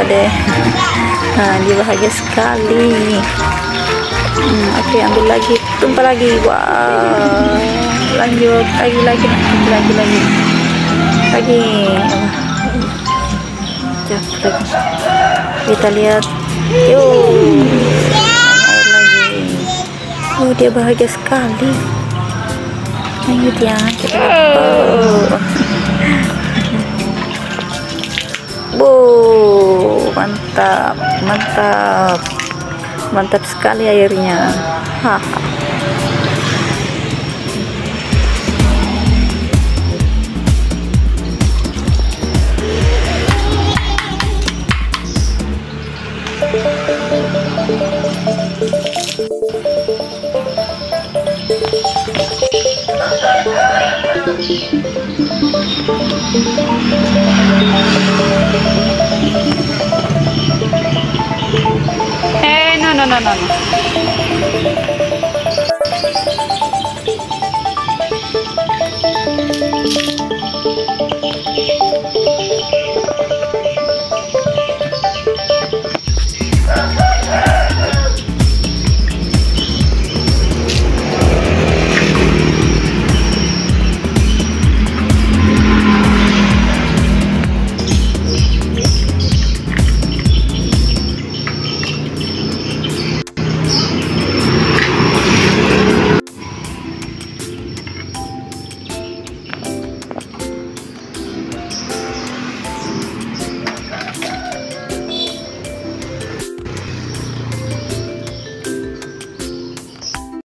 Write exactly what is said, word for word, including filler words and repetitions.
deh. Nah, dia bahagia sekali. Hmm, oke, ambil lagi, tumpah lagi. Wow, lanjut lagi lagi lagi lagi lagi lagi. Jatuh lagi. Kita lihat. Yuk, air lagi. Oh, dia bahagia sekali. Lanjut ya, kita lihat. Oh. Wow, mantap, mantap, mantap sekali airnya. Haha. Eh, no, no, no, no, no.